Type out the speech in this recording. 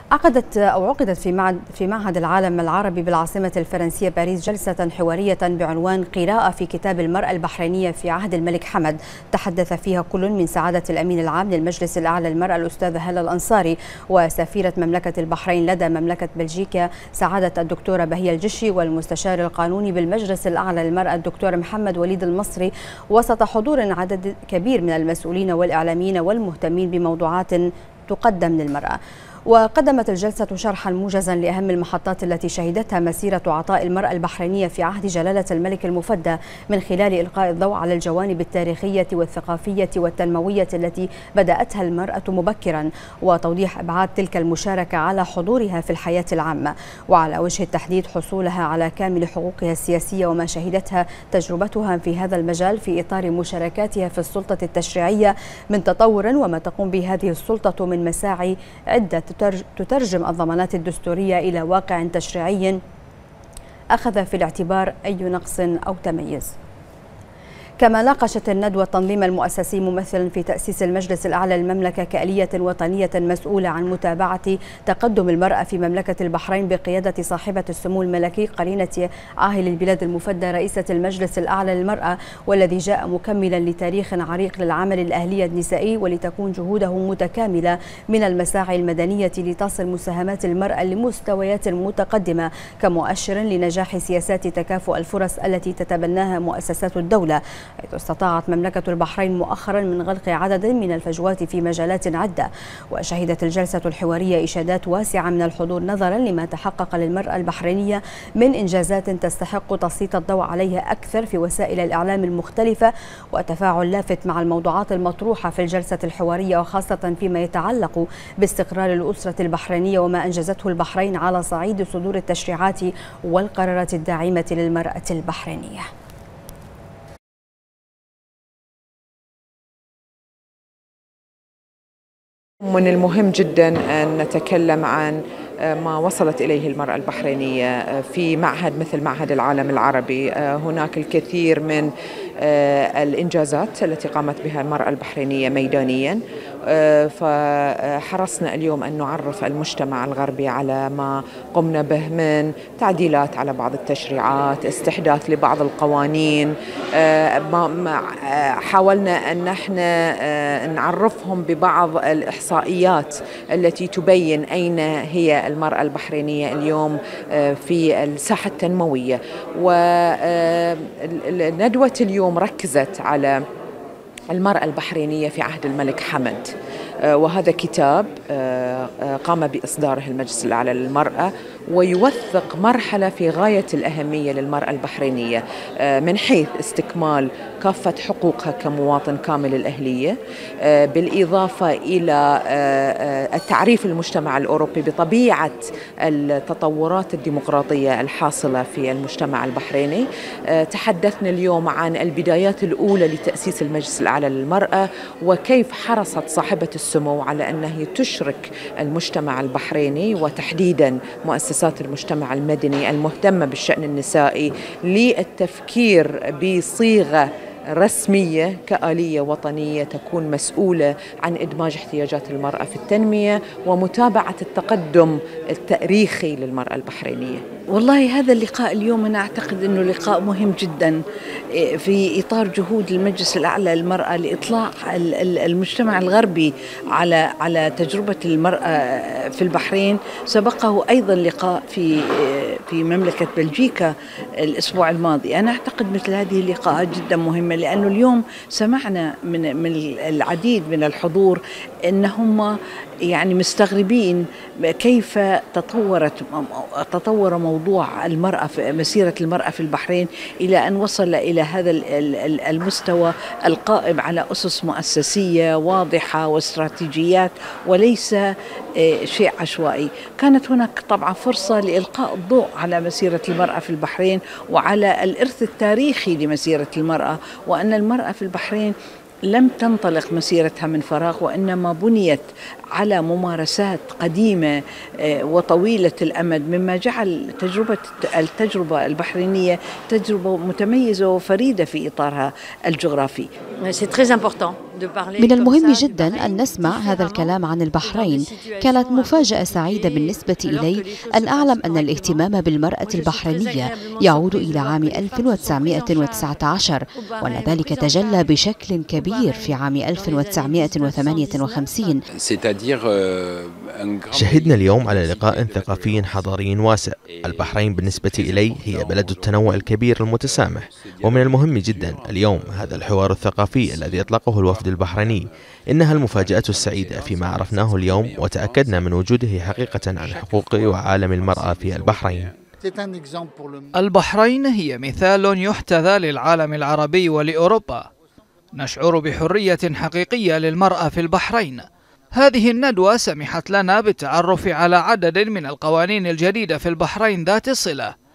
عقدت في معهد العالم العربي بالعاصمة الفرنسية باريس جلسة حوارية بعنوان قراءة في كتاب المرأة البحرينية في عهد الملك حمد، تحدث فيها كل من سعادة الأمين العام للمجلس الأعلى للمرأة الأستاذة هالة الأنصاري وسفيرة مملكة البحرين لدى مملكة بلجيكا سعادة الدكتورة بهية الجشي والمستشار القانوني بالمجلس الأعلى للمرأة الدكتور محمد وليد المصري، وسط حضور عدد كبير من المسؤولين والإعلاميين والمهتمين بموضوعات تقدم للمرأة. وقدمت الجلسة شرحا موجزا لأهم المحطات التي شهدتها مسيرة عطاء المرأة البحرينية في عهد جلالة الملك المفدى، من خلال إلقاء الضوء على الجوانب التاريخية والثقافية والتنموية التي بدأتها المرأة مبكرا، وتوضيح أبعاد تلك المشاركة على حضورها في الحياة العامة، وعلى وجه التحديد حصولها على كامل حقوقها السياسية وما شهدتها تجربتها في هذا المجال في إطار مشاركاتها في السلطة التشريعية من تطور، وما تقوم به هذه السلطة من مساعي عدة تترجم الضمانات الدستورية إلى واقع تشريعي أخذ في الاعتبار أي نقص أو تميز. كما ناقشت الندوة التنظيم المؤسسي ممثلا في تأسيس المجلس الأعلى للمملكة كآلية وطنية مسؤولة عن متابعة تقدم المرأة في مملكة البحرين بقيادة صاحبة السمو الملكي قرينة عاهل البلاد المفدى رئيسة المجلس الأعلى للمرأة، والذي جاء مكملا لتاريخ عريق للعمل الأهلي النسائي، ولتكون جهوده متكاملة من المساعي المدنية لتصل مساهمات المرأة لمستويات متقدمة كمؤشر لنجاح سياسات تكافؤ الفرص التي تتبناها مؤسسات الدولة، حيث استطاعت مملكة البحرين مؤخرا من غلق عدد من الفجوات في مجالات عدة. وشهدت الجلسة الحوارية إشادات واسعة من الحضور نظرا لما تحقق للمرأة البحرينية من إنجازات تستحق تسليط الضوء عليها أكثر في وسائل الإعلام المختلفة، وتفاعل لافت مع الموضوعات المطروحة في الجلسة الحوارية، وخاصة فيما يتعلق باستقرار الأسرة البحرينية وما أنجزته البحرين على صعيد صدور التشريعات والقرارات الداعمة للمرأة البحرينية. من المهم جدا أن نتكلم عن ما وصلت إليه المرأة البحرينية في معهد مثل معهد العالم العربي. هناك الكثير من الإنجازات التي قامت بها المرأة البحرينية ميدانيا، فحرصنا اليوم أن نعرف المجتمع الغربي على ما قمنا به من تعديلات على بعض التشريعات، استحداث لبعض القوانين. حاولنا أن نحن نعرفهم ببعض الإحصائيات التي تبين أين هي المرأة البحرينية اليوم في الساحة التنموية. وندوة اليوم ركزت على المرأة البحرينية في عهد الملك حمد، وهذا كتاب قام بإصداره المجلس الأعلى للمرأة، ويوثق مرحلة في غاية الأهمية للمرأة البحرينية من حيث استكمال كافة حقوقها كمواطن كامل الأهلية، بالإضافة إلى التعريف المجتمع الأوروبي بطبيعة التطورات الديمقراطية الحاصلة في المجتمع البحريني. تحدثنا اليوم عن البدايات الأولى لتأسيس المجلس الأعلى للمرأة، وكيف حرصت صاحبة السمو على أنها تشرك المجتمع البحريني وتحديدا مؤسسات المجتمع المدني المهتمة بالشأن النسائي للتفكير بصيغة رسمية كآلية وطنية تكون مسؤولة عن إدماج احتياجات المرأة في التنمية ومتابعة التقدم التاريخي للمرأة البحرينية. والله هذا اللقاء اليوم أنا أعتقد أنه لقاء مهم جدا في إطار جهود المجلس الأعلى للمرأة لإطلاع المجتمع الغربي على تجربة المرأة في البحرين. سبقه أيضا لقاء في مملكة بلجيكا الأسبوع الماضي. أنا أعتقد مثل هذه اللقاءات جدا مهمة، لأنه اليوم سمعنا من العديد من الحضور أنهم يعني مستغربين كيف تطور موضوع المرأة في مسيرة المرأة في البحرين إلى أن وصل إلى هذا المستوى القائم على أسس مؤسسية واضحة واستراتيجيات وليس شيء عشوائي. كانت هناك طبعا فرصة لإلقاء الضوء على مسيرة المرأة في البحرين وعلى الإرث التاريخي لمسيرة المرأة، وأن المرأة في البحرين لم تنطلق مسيرتها من فراغ، وإنما بنيت على ممارسات قديمة وطويلة الأمد، مما جعل التجربة البحرينية تجربة متميزة وفريدة في إطارها الجغرافي. C'est très important من المهم جدا أن نسمع هذا الكلام عن البحرين. كانت مفاجأة سعيدة بالنسبة إلي أن أعلم أن الاهتمام بالمرأة البحرينية يعود إلى عام 1919، وأن ذلك تجلى بشكل كبير في عام 1958. شهدنا اليوم على لقاء ثقافي حضاري واسع. البحرين بالنسبة إلي هي بلد التنوع الكبير المتسامح، ومن المهم جدا اليوم هذا الحوار الثقافي الذي أطلقه الوفد البحريني. إنها المفاجأة السعيدة فيما عرفناه اليوم وتأكدنا من وجوده حقيقة عن حقوق وعالم المرأة في البحرين. البحرين هي مثال يحتذى للعالم العربي ولأوروبا. نشعر بحرية حقيقية للمرأة في البحرين. هذه الندوة سمحت لنا بالتعرف على عدد من القوانين الجديدة في البحرين ذات الصلة